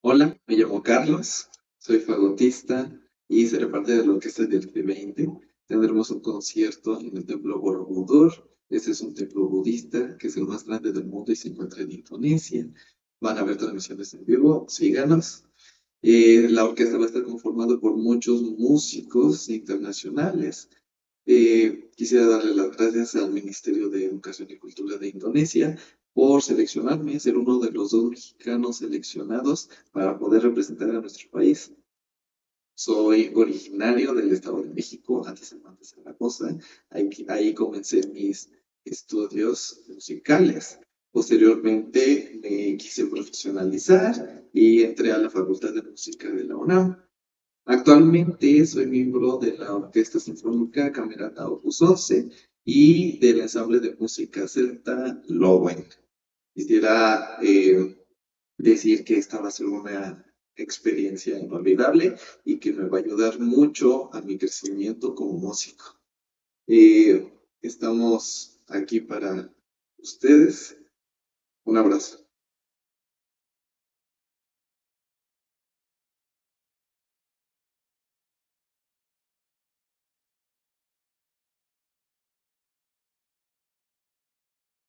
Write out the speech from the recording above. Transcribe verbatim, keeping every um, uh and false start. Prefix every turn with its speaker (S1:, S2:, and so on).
S1: Hola, me llamo Carlos, soy fagotista y seré parte de la orquesta del T veinte. Tendremos un concierto en el Templo Borobudur. Este es un templo budista que es el más grande del mundo y se encuentra en Indonesia. Van a haber transmisiones en vivo, síganos. Eh, la orquesta va a estar conformada por muchos músicos internacionales. Eh, quisiera darle las gracias al Ministerio de Educación y Cultura de Indonesia por seleccionarme, ser uno de los dos mexicanos seleccionados para poder representar a nuestro país. Soy originario del Estado de México, antes de Zaragoza. Ahí, ahí comencé mis estudios musicales. Posteriormente me quise profesionalizar y entré a la Facultad de Música de la UNAM. Actualmente soy miembro de la Orquesta Sinfónica Camerata Opus once y del ensamble de música celta Lowen. Quisiera eh, decir que esta va a ser una experiencia inolvidable y que me va a ayudar mucho a mi crecimiento como músico. Eh, estamos aquí para ustedes. Un abrazo.